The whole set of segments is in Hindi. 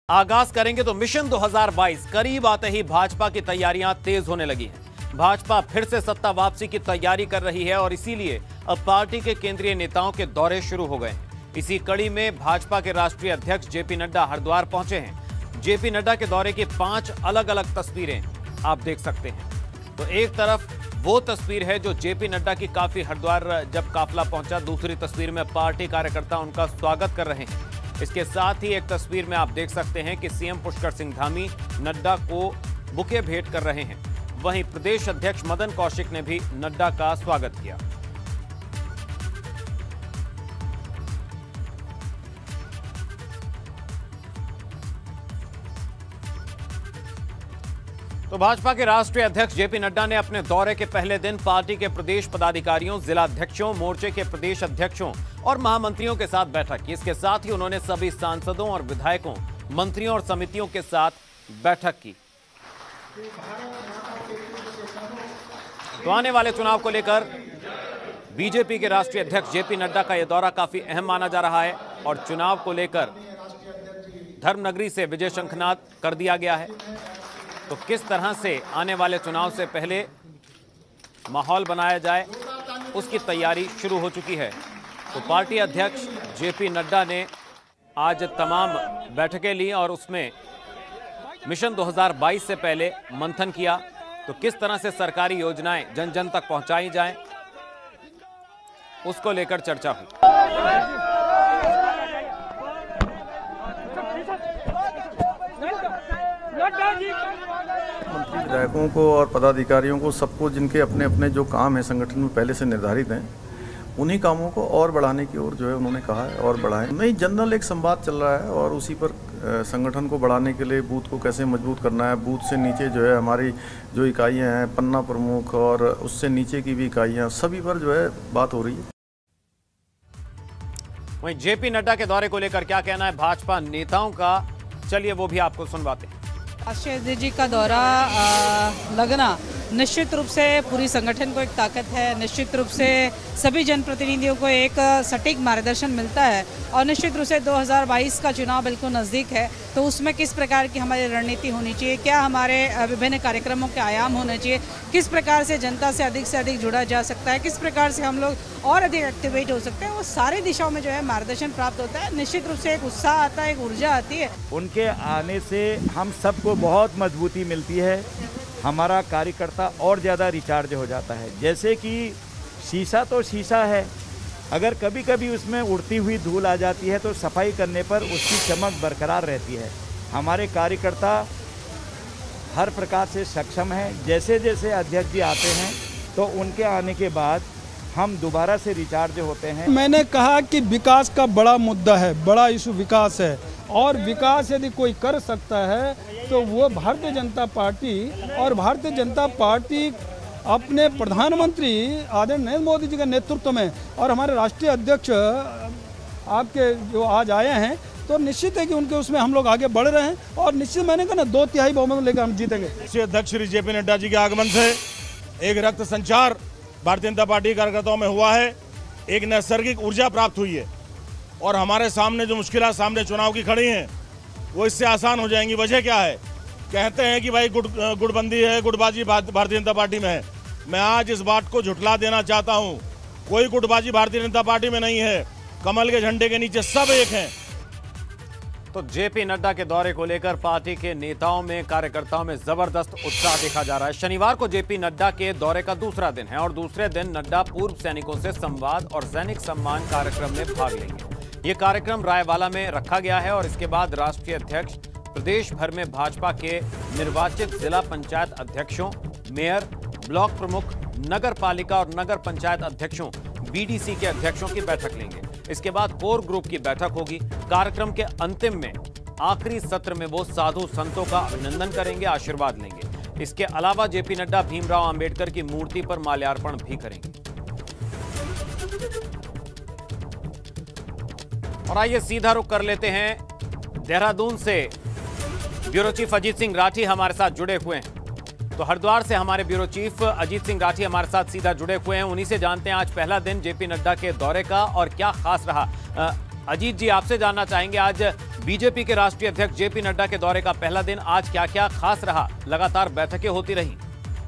आगाज करेंगे तो मिशन 2022 करीब आते ही भाजपा की तैयारियां तेज होने लगी हैं। भाजपा फिर से सत्ता वापसी की तैयारी कर रही है और इसीलिए अब पार्टी के केंद्रीय नेताओं के दौरे शुरू हो गए हैं। इसी कड़ी में भाजपा के राष्ट्रीय अध्यक्ष जेपी नड्डा हरिद्वार पहुंचे हैं। जेपी नड्डा के दौरे की 5 अलग अलग तस्वीरें आप देख सकते हैं। तो एक तरफ वो तस्वीर है जो जेपी नड्डा की काफी हरिद्वार जब काफिला पहुंचा, दूसरी तस्वीर में पार्टी कार्यकर्ता उनका स्वागत कर रहे हैं। इसके साथ ही एक तस्वीर में आप देख सकते हैं कि सीएम पुष्कर सिंह धामी नड्डा को बुके भेंट कर रहे हैं। वहीं प्रदेश अध्यक्ष मदन कौशिक ने भी नड्डा का स्वागत किया। तो भाजपा के राष्ट्रीय अध्यक्ष जेपी नड्डा ने अपने दौरे के पहले दिन पार्टी के प्रदेश पदाधिकारियों, जिला अध्यक्षों, मोर्चे के प्रदेश अध्यक्षों और महामंत्रियों के साथ बैठक की। इसके साथ ही उन्होंने सभी सांसदों और विधायकों, मंत्रियों और समितियों के साथ बैठक की। तो आने वाले चुनाव को लेकर बीजेपी के राष्ट्रीय अध्यक्ष जेपी नड्डा का यह दौरा काफी अहम माना जा रहा है और चुनाव को लेकर धर्मनगरी से विजय शंखनाद कर दिया गया है। तो किस तरह से आने वाले चुनाव से पहले माहौल बनाया जाए, उसकी तैयारी शुरू हो चुकी है। तो पार्टी अध्यक्ष जेपी नड्डा ने आज तमाम बैठकें ली और उसमें मिशन 2022 से पहले मंथन किया। तो किस तरह से सरकारी योजनाएं जन जन तक पहुंचाई जाएं, उसको लेकर चर्चा हुई। मंत्री विधायकों को और पदाधिकारियों को, सबको जिनके अपने अपने जो काम है संगठन में पहले से निर्धारित हैं, उन्हीं कामों को और बढ़ाने की ओर जो है उन्होंने कहा है और बढ़ाएं। नहीं, जनरल एक संवाद चल रहा है और उसी पर संगठन को बढ़ाने के लिए बूथ को कैसे मजबूत करना है, बूथ से नीचे जो है हमारी जो इकाइयाँ हैं, पन्ना प्रमुख और उससे नीचे की भी इकाइयाँ, सभी पर जो है बात हो रही है। वहीं जेपी नड्डा के दौरे को लेकर क्या कहना है भाजपा नेताओं का, चलिए वो भी आपको सुनवाते हैं। राष्ट्रीय अध्यक्ष जी का दौरा लगना निश्चित रूप से पूरी संगठन को एक ताकत है। निश्चित रूप से सभी जनप्रतिनिधियों को एक सटीक मार्गदर्शन मिलता है और निश्चित रूप से 2022 का चुनाव बिल्कुल नज़दीक है। तो उसमें किस प्रकार की हमारी रणनीति होनी चाहिए, क्या हमारे विभिन्न कार्यक्रमों के आयाम होने चाहिए, किस प्रकार से जनता से अधिक जुड़ा जा सकता है, किस प्रकार से हम लोग और अधिक एक्टिवेट हो सकते हैं, वो सारी दिशाओं में जो है मार्गदर्शन प्राप्त होता है। निश्चित रूप से एक उत्साह आता है, एक ऊर्जा आती है। उनके आने से हम सबको बहुत मजबूती मिलती है, हमारा कार्यकर्ता और ज़्यादा रिचार्ज हो जाता है। जैसे कि शीशा तो शीशा है, अगर कभी कभी उसमें उड़ती हुई धूल आ जाती है तो सफाई करने पर उसकी चमक बरकरार रहती है। हमारे कार्यकर्ता हर प्रकार से सक्षम हैं। जैसे जैसे अध्यक्ष जी आते हैं तो उनके आने के बाद हम दोबारा से रिचार्ज होते हैं। मैंने कहा कि विकास का बड़ा मुद्दा है, बड़ा इशू विकास है और विकास यदि कोई कर सकता है तो वो भारतीय जनता पार्टी, और भारतीय जनता पार्टी अपने प्रधानमंत्री आदरणीय नरेंद्र मोदी जी के नेतृत्व में और हमारे राष्ट्रीय अध्यक्ष आपके जो आज आए हैं, तो निश्चित है कि उनके उसमें हम लोग आगे बढ़ रहे हैं और निश्चित मैंने कहा ना 2/3 बहुमत लेकर हम जीतेंगे। राष्ट्रीय अध्यक्ष श्री जेपी नड्डा जी के आगमन से एक रक्त संचार भारतीय जनता पार्टी कार्यकर्ताओं में हुआ है, एक नैसर्गिक ऊर्जा प्राप्त हुई है और हमारे सामने जो मुश्किलें सामने चुनाव की खड़ी हैं वो इससे आसान हो जाएंगी। वजह क्या है? कहते हैं कि भाई गुटबंदी है, गुटबाजी भारतीय जनता पार्टी में है। मैं आज इस बात को झुठला देना चाहता हूं, कोई गुटबाजी भारतीय जनता पार्टी में नहीं है। कमल के झंडे के नीचे सब एक हैं। तो जेपी नड्डा के दौरे को लेकर पार्टी के नेताओं में, कार्यकर्ताओं में जबरदस्त उत्साह देखा जा रहा है। शनिवार को जेपी नड्डा के दौरे का दूसरा दिन है और दूसरे दिन नड्डा पूर्व सैनिकों से संवाद और सैनिक सम्मान कार्यक्रम में भाग लेंगे। ये कार्यक्रम रायवाला में रखा गया है और इसके बाद राष्ट्रीय अध्यक्ष प्रदेश भर में भाजपा के निर्वाचित जिला पंचायत अध्यक्षों, मेयर, ब्लॉक प्रमुख, नगर पालिका और नगर पंचायत अध्यक्षों, बीडीसी के अध्यक्षों की बैठक लेंगे। इसके बाद कोर ग्रुप की बैठक होगी। कार्यक्रम के अंतिम में आखिरी सत्र में वो साधु संतों का अभिनंदन करेंगे, आशीर्वाद लेंगे। इसके अलावा जेपी नड्डा भीमराव अंबेडकर की मूर्ति पर माल्यार्पण भी करेंगे। और आइए सीधा रुख कर लेते हैं देहरादून से। ब्यूरो चीफ अजीत सिंह राठी हमारे साथ जुड़े हुए हैं। तो हरिद्वार से हमारे ब्यूरो चीफ अजीत सिंह राठी हमारे साथ सीधा जुड़े हुए हैं। उन्हीं से जानते हैं आज पहला दिन जेपी नड्डा के दौरे का और क्या खास रहा। अजीत जी, आपसे जानना चाहेंगे आज बीजेपी के राष्ट्रीय अध्यक्ष जेपी नड्डा के दौरे का पहला दिन आज क्या क्या खास रहा, लगातार बैठकें होती रहीं।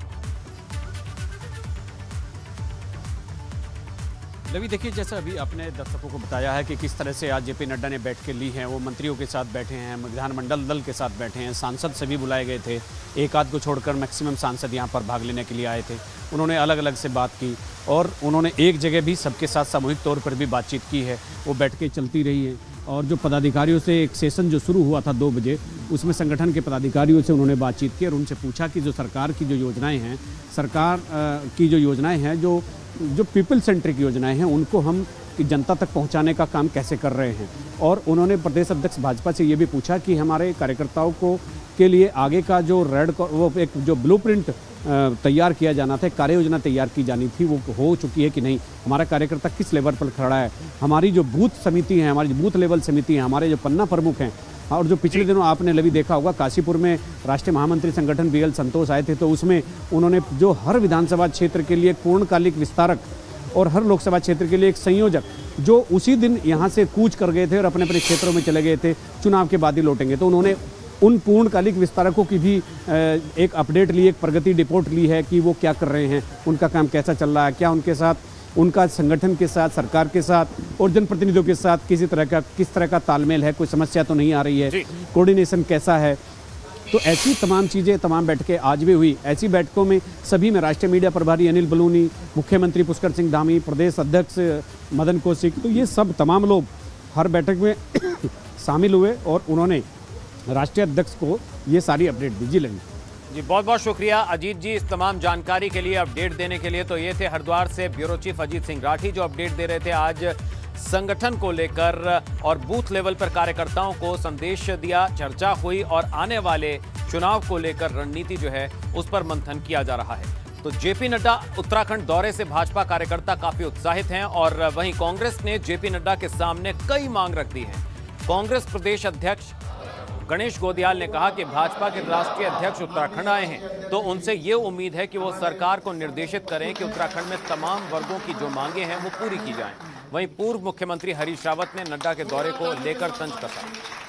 रवि, देखिए, जैसा अभी आपने दर्शकों को बताया है कि किस तरह से आज जेपी नड्डा ने बैठ के ली हैं। वो मंत्रियों के साथ बैठे हैं, विधानमंडल दल के साथ बैठे हैं, सांसद सभी बुलाए गए थे, एक आध को छोड़कर मैक्सिमम सांसद यहाँ पर भाग लेने के लिए आए थे। उन्होंने अलग अलग से बात की और उन्होंने एक जगह भी सबके साथ सामूहिक तौर पर भी बातचीत की है। वो बैठकें चलती रही है और जो पदाधिकारियों से एक सेशन जो शुरू हुआ था 2 बजे, उसमें संगठन के पदाधिकारियों से उन्होंने बातचीत की और उनसे पूछा कि जो सरकार की जो योजनाएं हैं, सरकार की जो योजनाएं हैं, जो पीपल सेंट्रिक योजनाएं हैं, उनको हम जनता तक पहुंचाने का काम कैसे कर रहे हैं। और उन्होंने प्रदेश अध्यक्ष भाजपा से ये भी पूछा कि हमारे कार्यकर्ताओं को के लिए आगे का जो वो एक जो ब्लूप्रिंट तैयार किया जाना था, कार्य योजना तैयार की जानी थी, वो हो चुकी है कि नहीं, हमारा कार्यकर्ता किस लेवल पर खड़ा है, हमारी जो बूथ समिति है, हमारी बूथ लेवल समिति है, हमारे जो पन्ना प्रमुख हैं। और जो पिछले दिनों आपने लवी देखा होगा, काशीपुर में राष्ट्रीय महामंत्री संगठन बीएल संतोष आए थे, तो उसमें उन्होंने जो हर विधानसभा क्षेत्र के लिए पूर्णकालिक विस्तारक और हर लोकसभा क्षेत्र के लिए एक संयोजक जो उसी दिन यहाँ से कूच कर गए थे और अपने अपने क्षेत्रों में चले गए थे, चुनाव के बाद ही लौटेंगे, तो उन्होंने उन पूर्णकालिक विस्तारकों की भी एक अपडेट ली, एक प्रगति रिपोर्ट ली है कि वो क्या कर रहे हैं, उनका काम कैसा चल रहा है, क्या उनके साथ, उनका संगठन के साथ, सरकार के साथ और जनप्रतिनिधियों के साथ किस तरह का तालमेल है, कोई समस्या तो नहीं आ रही है, कोऑर्डिनेशन कैसा है। तो ऐसी तमाम चीज़ें, तमाम बैठकें आज भी हुई। ऐसी बैठकों में सभी में राष्ट्रीय मीडिया प्रभारी अनिल बलूनी, मुख्यमंत्री पुष्कर सिंह धामी, प्रदेश अध्यक्ष मदन कौशिक, तो ये सब तमाम लोग हर बैठक में शामिल हुए और उन्होंने राष्ट्रीय अध्यक्ष को ये सारी अपडेट दी। जी लगी जी, बहुत बहुत शुक्रिया अजीत जी इस तमाम जानकारी के लिए, अपडेट देने के लिए। तो ये थे हरिद्वार से ब्यूरो चीफ अजीत सिंह राठी जो अपडेट दे रहे थे आज संगठन को लेकर और बूथ लेवल पर कार्यकर्ताओं को संदेश दिया, चर्चा हुई और आने वाले चुनाव को लेकर रणनीति जो है उस पर मंथन किया जा रहा है। तो जेपी नड्डा उत्तराखंड दौरे से भाजपा कार्यकर्ता काफी उत्साहित हैं और वहीं कांग्रेस ने जेपी नड्डा के सामने कई मांग रख दी है। कांग्रेस प्रदेश अध्यक्ष गणेश गोदियाल ने कहा कि भाजपा के राष्ट्रीय अध्यक्ष उत्तराखंड आए हैं तो उनसे ये उम्मीद है कि वो सरकार को निर्देशित करें कि उत्तराखंड में तमाम वर्गों की जो मांगे हैं वो पूरी की जाएं। वहीं पूर्व मुख्यमंत्री हरीश रावत ने नड्डा के दौरे को लेकर तंज कसा।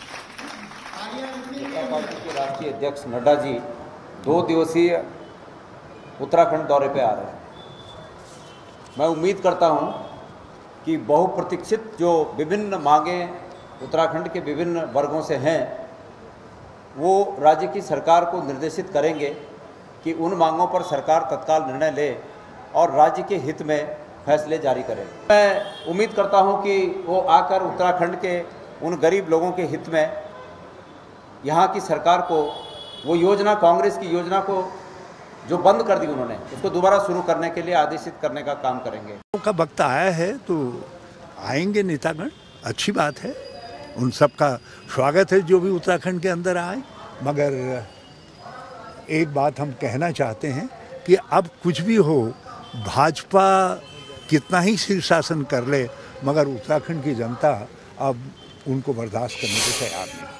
पार्टी के राष्ट्रीय अध्यक्ष नड्डा जी 2 दिवसीय उत्तराखंड दौरे पे आ रहे हैं। मैं उम्मीद करता हूं कि बहुप्रतीक्षित जो विभिन्न मांगे उत्तराखंड के विभिन्न वर्गों से हैं वो राज्य की सरकार को निर्देशित करेंगे कि उन मांगों पर सरकार तत्काल निर्णय ले और राज्य के हित में फैसले जारी करें। मैं उम्मीद करता हूं कि वो आकर उत्तराखंड के उन गरीब लोगों के हित में यहाँ की सरकार को वो योजना, कांग्रेस की योजना को जो बंद कर दी उन्होंने, उसको दोबारा शुरू करने के लिए आदेशित करने का काम करेंगे। का वक्त आया है तो आएंगे नेतागण, अच्छी बात है, उन सब का स्वागत है जो भी उत्तराखंड के अंदर आए। मगर एक बात हम कहना चाहते हैं कि अब कुछ भी हो, भाजपा कितना ही शीर्षासन कर ले, मगर उत्तराखंड की जनता अब उनको बर्दाश्त करने को तैयार नहीं।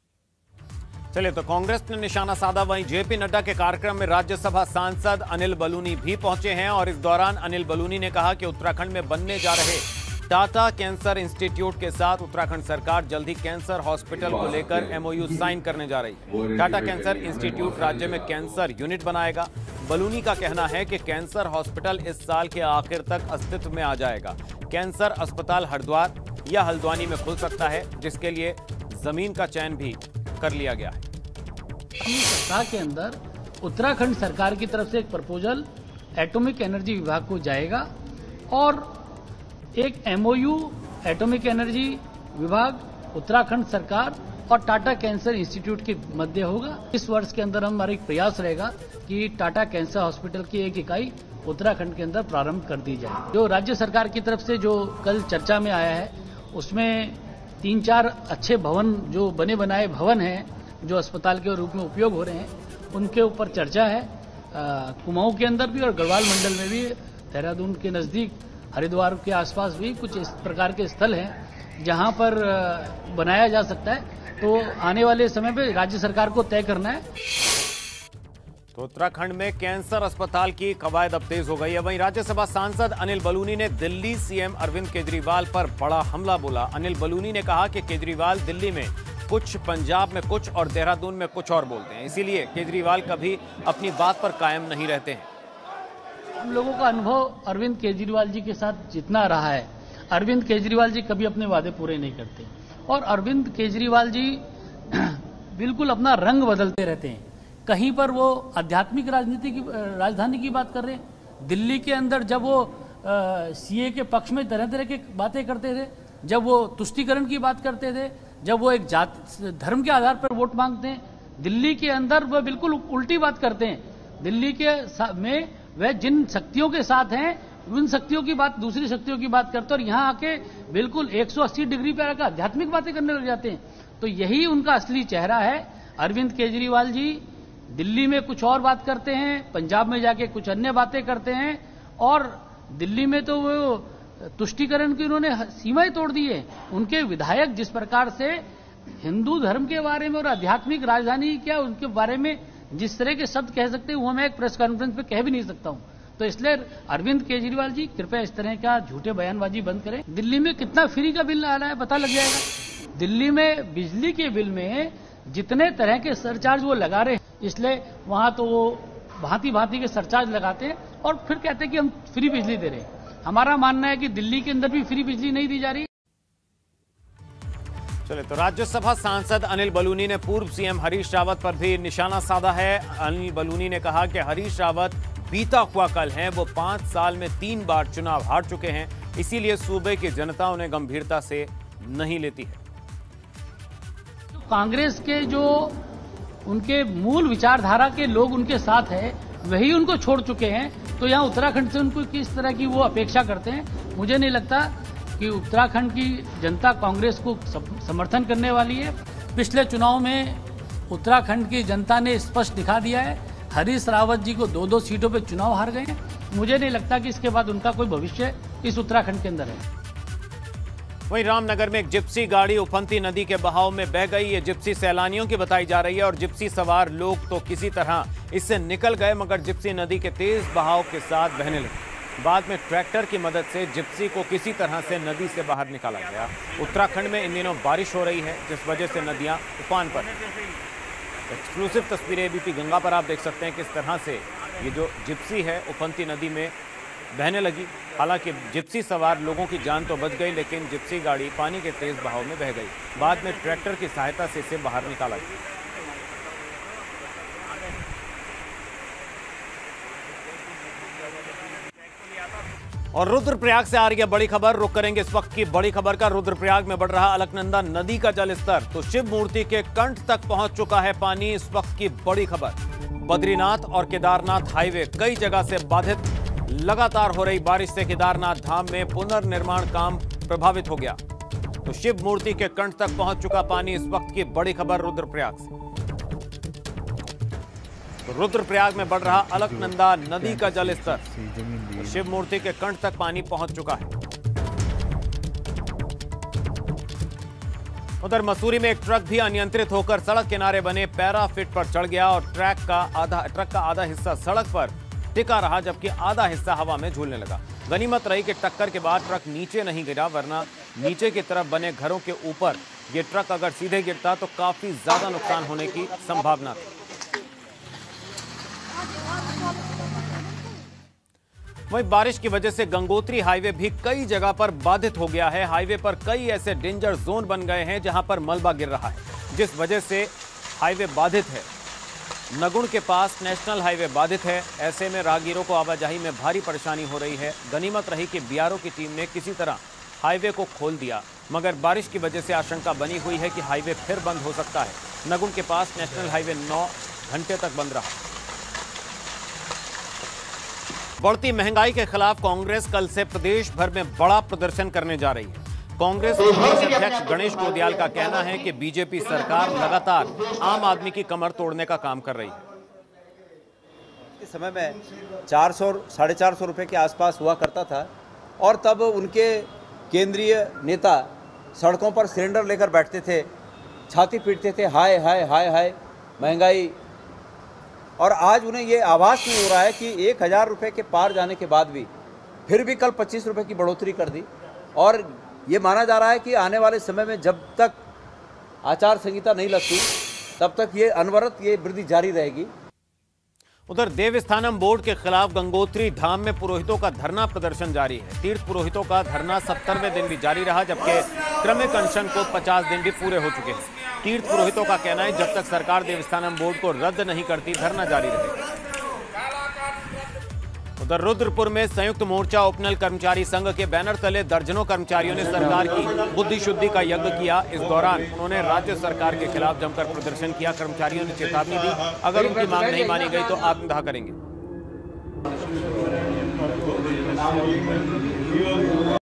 चलिए, तो कांग्रेस ने निशाना साधा। वहीं जेपी नड्डा के कार्यक्रम में राज्यसभा सांसद अनिल बलूनी भी पहुंचे हैं और इस दौरान अनिल बलूनी ने कहा कि उत्तराखंड में बनने जा रहे टाटा कैंसर इंस्टीट्यूट के साथ उत्तराखंड सरकार जल्द ही कैंसर हॉस्पिटल को लेकर एमओयू साइन करने जा रही है। टाटा कैंसर इंस्टीट्यूट राज्य में कैंसर यूनिट बनाएगा। बलूनी का कहना है कि कैंसर हॉस्पिटल इस साल के आखिर तक अस्तित्व में आ जाएगा। कैंसर अस्पताल हरिद्वार या हल्द्वानी में खुल सकता है, जिसके लिए जमीन का चयन भी कर लिया गया है। अपनी सप्ताह के अंदर उत्तराखंड सरकार की तरफ से एक प्रपोजल एटॉमिक एनर्जी विभाग को जाएगा और एक एमओयू एटॉमिक एनर्जी विभाग, उत्तराखंड सरकार और टाटा कैंसर इंस्टीट्यूट के मध्य होगा। इस वर्ष के अंदर हमारा एक प्रयास रहेगा कि टाटा कैंसर हॉस्पिटल की एक इकाई उत्तराखंड के अंदर प्रारंभ कर दी जाए। जो राज्य सरकार की तरफ से जो कल चर्चा में आया है उसमें 3-4 अच्छे भवन, जो बने बनाए भवन हैं जो अस्पताल के रूप में उपयोग हो रहे हैं, उनके ऊपर चर्चा है। कुमाऊं के अंदर भी और गढ़वाल मंडल में भी, देहरादून के नजदीक, हरिद्वार के आसपास भी कुछ इस प्रकार के स्थल हैं जहां पर बनाया जा सकता है। तो आने वाले समय पे राज्य सरकार को तय करना है। तो उत्तराखंड में कैंसर अस्पताल की कवायद अब तेज हो गई है। वहीं राज्यसभा सांसद अनिल बलूनी ने दिल्ली सीएम अरविंद केजरीवाल पर बड़ा हमला बोला। अनिल बलूनी ने कहा कि केजरीवाल दिल्ली में कुछ, पंजाब में कुछ और देहरादून में कुछ और बोलते हैं। इसीलिए केजरीवाल कभी अपनी बात पर कायम नहीं रहते हैं। हम लोगों का अनुभव अरविंद केजरीवाल जी के साथ जितना रहा है, अरविंद केजरीवाल जी कभी अपने वादे पूरे नहीं करते और अरविंद केजरीवाल जी बिल्कुल अपना रंग बदलते रहते हैं। कहीं पर वो आध्यात्मिक राजधानी की बात कर रहे हैं, दिल्ली के अंदर जब वो सीए के पक्ष में तरह तरह की बातें करते थे, जब वो तुष्टीकरण की बात करते थे, जब वो एक जाति धर्म के आधार पर वोट मांगते हैं, दिल्ली के अंदर वह बिल्कुल उल्टी बात करते हैं। दिल्ली के में वह जिन शक्तियों के साथ हैं उन शक्तियों की बात, दूसरी शक्तियों की बात करते हैं और यहाँ आके बिल्कुल 180 डिग्री पर आकर आध्यात्मिक बातें करने लग जाते हैं। तो यही उनका असली चेहरा है। अरविंद केजरीवाल जी दिल्ली में कुछ और बात करते हैं, पंजाब में जाके कुछ अन्य बातें करते हैं और दिल्ली में तो वो तुष्टीकरण की उन्होंने सीमाएं तोड़ दी है। उनके विधायक जिस प्रकार से हिंदू धर्म के बारे में और आध्यात्मिक राजधानी क्या उनके बारे में जिस तरह के शब्द कह सकते हैं वो मैं एक प्रेस कॉन्फ्रेंस पे कह भी नहीं सकता हूं। तो इसलिए अरविंद केजरीवाल जी कृपया इस तरह का झूठे बयानबाजी बंद करें। दिल्ली में कितना फ्री का बिल आ रहा है पता लग जाएगा। दिल्ली में बिजली के बिल में जितने तरह के सरचार्ज वो लगा रहे हैं, इसलिए वहां तो वो भांति भांति के सरचार्ज लगाते हैं और फिर कहते हैं कि हम फ्री बिजली दे रहे हैं। हमारा मानना है कि दिल्ली के अंदर भी फ्री बिजली नहीं दी जा रही। चले तो राज्यसभा सांसद अनिल बलूनी ने पूर्व सीएम हरीश रावत पर भी निशाना साधा है। अनिल बलूनी ने कहा कि हरीश रावत बीता हुआ कल हैं, वो 5 साल में 3 बार चुनाव हार चुके हैं, इसीलिए सूबे की जनता उन्हें गंभीरता से नहीं लेती है। कांग्रेस के जो उनके मूल विचारधारा के लोग उनके साथ है वही उनको छोड़ चुके हैं, तो यहाँ उत्तराखंड से उनको किस तरह की वो अपेक्षा करते हैं। मुझे नहीं लगता कि उत्तराखंड की जनता कांग्रेस को समर्थन करने वाली है। पिछले चुनाव में उत्तराखंड की जनता ने स्पष्ट दिखा दिया है, हरीश रावत जी को 2-2 सीटों पे चुनाव हार गए हैं। मुझे नहीं लगता कि इसके बाद उनका कोई भविष्य इस उत्तराखंड के अंदर है। वहीं रामनगर में एक जिप्सी गाड़ी उफनती नदी के बहाव में बह गई। ये जिप्सी सैलानियों की बताई जा रही है और जिप्सी सवार लोग तो किसी तरह इससे निकल गए, मगर जिप्सी नदी के तेज बहाव के साथ बहने लगी। बाद में ट्रैक्टर की मदद से जिप्सी को किसी तरह से नदी से बाहर निकाला गया। उत्तराखंड में इन दिनों बारिश हो रही है, जिस वजह से नदियां उफान पर हैं। एक्सक्लूसिव तस्वीरें एबीपी गंगा पर आप देख सकते हैं किस तरह से ये जो जिप्सी है उफनती नदी में बहने लगी। हालांकि जिप्सी सवार लोगों की जान तो बच गई, लेकिन जिप्सी गाड़ी पानी के तेज बहाव में बह गई। बाद में ट्रैक्टर की सहायता से इसे बाहर निकाला गया। और रुद्रप्रयाग से आ रही है बड़ी खबर। रुक करेंगे इस वक्त की बड़ी खबर का। रुद्रप्रयाग में बढ़ रहा अलकनंदा नदी का जलस्तर, तो शिव मूर्ति के कंठ तक पहुंच चुका है पानी। इस वक्त की बड़ी खबर, बद्रीनाथ और केदारनाथ हाईवे कई जगह से बाधित। लगातार हो रही बारिश से केदारनाथ धाम में पुनर्निर्माण काम प्रभावित हो गया, तो शिव मूर्ति के कंठ तक पहुंच चुका पानी। इस वक्त की बड़ी खबर रुद्रप्रयाग से। तो रुद्रप्रयाग में बढ़ रहा अलकनंदा नदी का जलस्तर, तो शिव मूर्ति के कंठ तक पानी पहुंच चुका है। उधर मसूरी में एक ट्रक भी अनियंत्रित होकर सड़क किनारे बने पैराफिट पर चढ़ गया और ट्रक का आधा हिस्सा सड़क पर टिका रहा, जबकि आधा हिस्सा हवा में झूलने लगा। गनीमत रही कि टक्कर के बाद ट्रक नीचे नहीं गिरा, वरना नीचे की तरफ बने घरों के ऊपर ये ट्रक अगर सीधे गिरता तो काफी ज्यादा नुकसान होने की संभावना थी। वहीं बारिश की वजह से गंगोत्री हाईवे भी कई जगह पर बाधित हो गया है। हाईवे पर कई ऐसे डेंजर जोन बन गए हैं जहां पर मलबा गिर रहा है, जिस वजह से हाईवे बाधित है। नगुण के पास नेशनल हाईवे बाधित है। ऐसे में राहगीरों को आवाजाही में भारी परेशानी हो रही है। गनीमत रही कि बीआरओ की टीम ने किसी तरह हाईवे को खोल दिया, मगर बारिश की वजह से आशंका बनी हुई है कि हाईवे फिर बंद हो सकता है। नगुण के पास नेशनल हाईवे 9 घंटे तक बंद रहा। बढ़ती महंगाई के खिलाफ कांग्रेस कल से प्रदेश भर में बड़ा प्रदर्शन करने जा रही है। कांग्रेस प्रदेश अध्यक्ष गणेश गोदियाल का कहना है कि बीजेपी सरकार लगातार आम आदमी की कमर तोड़ने का काम कर रही है। इस समय में 400-450 रुपए के आसपास हुआ करता था और तब उनके केंद्रीय नेता सड़कों पर सिलेंडर लेकर बैठते थे, छाती पीटते थे, हाय हाय हाय हाय महंगाई। और आज उन्हें ये आभास नहीं हो रहा है कि 1000 रुपये के पार जाने के बाद भी फिर भी कल 25 रुपये की बढ़ोतरी कर दी। और ये माना जा रहा है कि आने वाले समय में जब तक आचार संहिता नहीं लगती तब तक ये अनवरत ये वृद्धि जारी रहेगी। उधर देवस्थानम बोर्ड के खिलाफ गंगोत्री धाम में पुरोहितों का धरना प्रदर्शन जारी है। तीर्थ पुरोहितों का धरना 70वें दिन भी जारी रहा, जबकि क्रमिक अनशन को 50 दिन भी पूरे हो चुके हैं। तीर्थ पुरोहितों का कहना है जब तक सरकार देवस्थानम बोर्ड को रद्द नहीं करती धरना जारी रहेगा। उधर रुद्रपुर में संयुक्त मोर्चा उपनल कर्मचारी संघ के बैनर तले दर्जनों कर्मचारियों ने सरकार की बुद्धि शुद्धि का यज्ञ किया। इस दौरान उन्होंने राज्य सरकार के खिलाफ जमकर प्रदर्शन किया। कर्मचारियों ने चेतावनी दी, अगर उनकी मांग नहीं मानी गई तो आत्मदाह करेंगे।